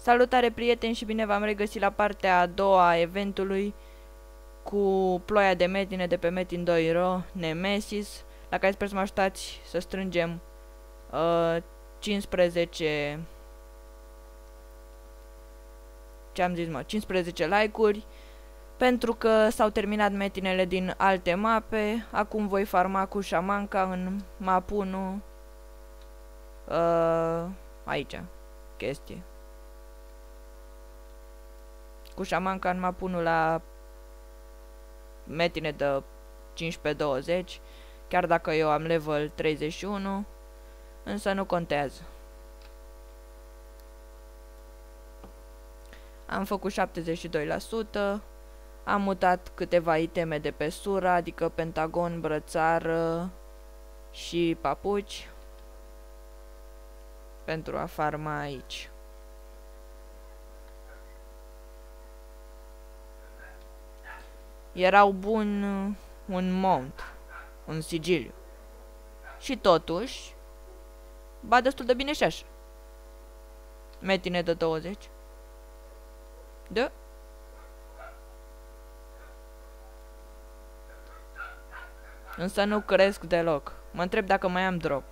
Salutare prieteni și bine v-am regăsit la partea a doua a eventului cu ploaia de metine de pe Metin 2.ro Nemesis, la care sper să mă ajutați să strângem 15 15 like-uri, pentru că s-au terminat metinele din alte mape. Acum voi farma cu șamanca în map 1, aici, chestie. Cu șamanca în map 1 la metine de 15-20, chiar dacă eu am level 31, însă nu contează. Am făcut 72%, am mutat câteva iteme de pe sura, adică pentagon, brățară și papuci, pentru a farma aici. Erau bun un mount, un sigiliu. Și totuși, ba destul de bine și așa. Metine de 20. Da? Însă nu cresc deloc. Mă întreb dacă mai am drop.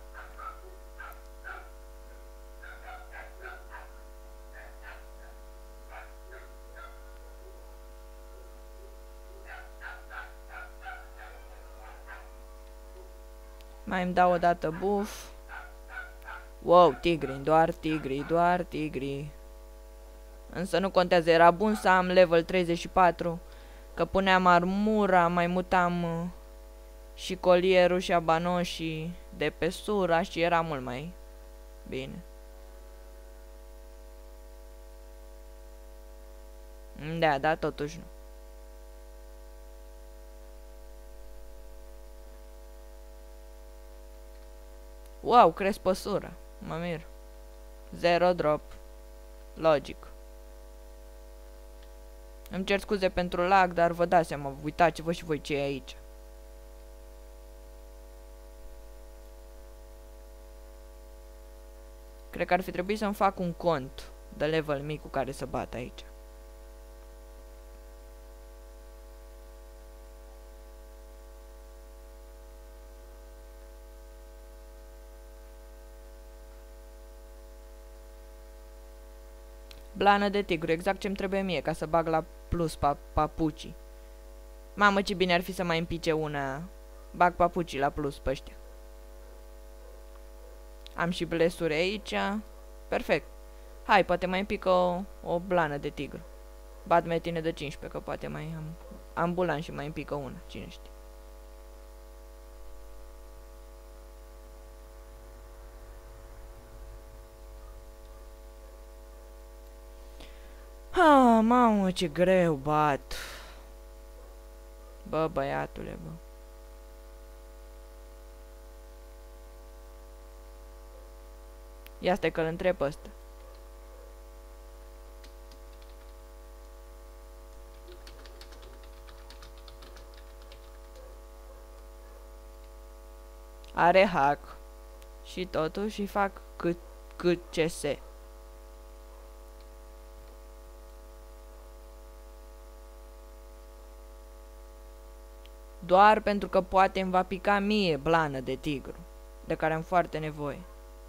Mai îmi dau o dată buff. Wow, tigri, doar tigri, doar tigri. Însă nu contează, era bun să am level 34, că puneam armura, mai mutam și colierul și abanoșii de pe sura și era mult mai bine. Da, totuși nu. Wow, cresc pe sură. Mă mir. 0 drop. Logic. Îmi cer scuze pentru lag, dar vă dați seama, uitați-vă și voi ce e aici. Cred că ar fi trebuit să-mi fac un cont de level mic cu care să bat aici. Blană de tigru, exact ce-mi trebuie mie ca să bag la plus papucii. Mamă, ce bine ar fi să mai împice una. Bag papucii la plus pe ăștia. Am și blesuri aici. Perfect. Hai, poate mai împică o blană de tigru. Bat metine de 15, că poate mai am ambulan și mai împică una. Cine știe. Mamă, ce greu bat. Bă, băiatule, bă. Ia stai că-l întreb pe ăsta. Are hack. Și totuși îi fac cât CS. Doar pentru că poate îmi va pica mie blană de tigru, de care am foarte nevoie.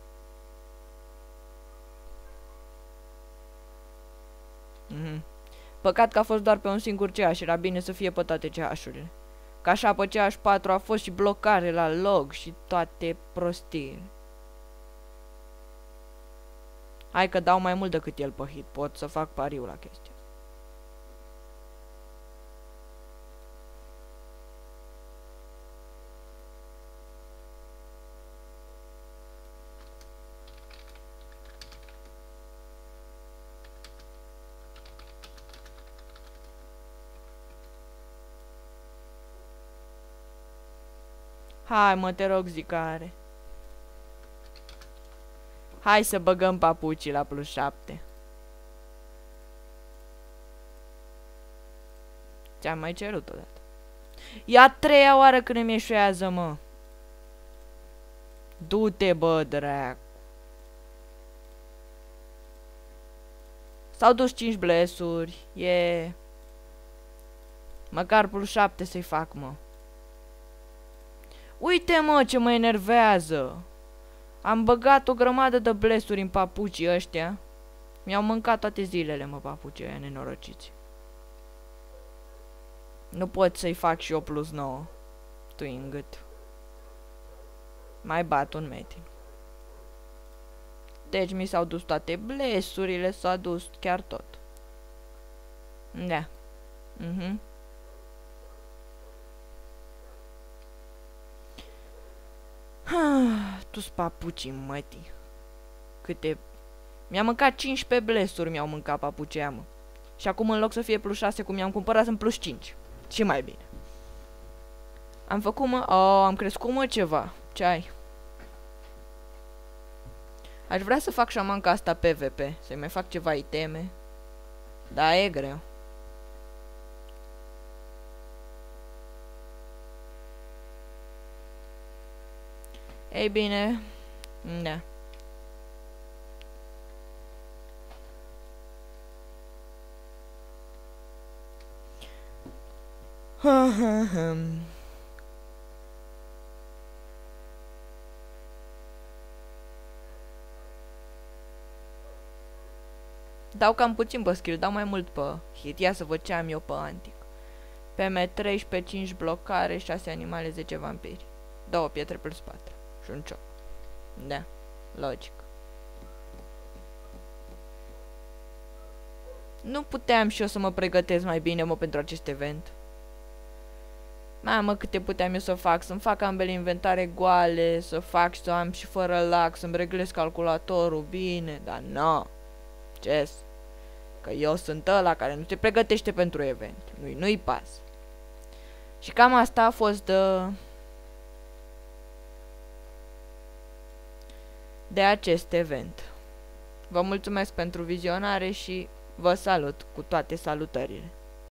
Păcat că a fost doar pe un singur CH, era bine să fie pe toate CH-urile. Că așa pe CH4 a fost și blocare la log și toate prostii. Hai că dau mai mult decât el pe hit, pot să fac pariu la chestia. Hai mă, te rog, zicare. Hai să băgăm papucii la plus 7. Ți-am mai cerut odată. E a treia oară când îmi eșuează, mă. Du-te, bă, dracu. S-au dus 5 blesuri. E... Măcar plus 7 să-i fac, mă. Uite, mă, ce mă enervează. Am băgat o grămadă de blesuri în papucii ăștia. Mi-au mâncat toate zilele, mă, papucii ăia nenorociți. Nu pot să-i fac și eu plus 9. Tu în gât. Mai bat un metin. Deci mi s-au dus toate blesurile, s-a dus chiar tot. Da. Tu-s papucii, mătii. Câte... Mi-a mâncat 15 blesuri, mi-au mâncat papucii aia, mă. Și acum în loc să fie plus 6 cum i-am cumpărat, sunt plus 5. Și mai bine. Am făcut, mă... Oh, am crescut, mă, ceva. Ce ai? Aș vrea să fac șamanca asta PvP. Să-i mai fac ceva iteme. Da, e greu. Ei bine... Da. Dau cam puțin pe skill, dau mai mult pe hit. Ia să văd ce am eu pe antic. PM13, 5 blocare, 6 animale, 10 vampiri. 2 pietre plus 4. Și un cioc. Da, logic. Nu puteam și eu să mă pregătesc mai bine, mă, pentru acest event. Mamă, câte puteam eu să fac? Să-mi fac ambele inventare goale, să fac și să am și fără lag, să-mi reglez calculatorul bine, dar nu. Ce? Că eu sunt ăla care nu se pregătește pentru event. Nu-i pas. Și cam asta a fost de acest event. Vă mulțumesc pentru vizionare și vă salut cu toate salutările.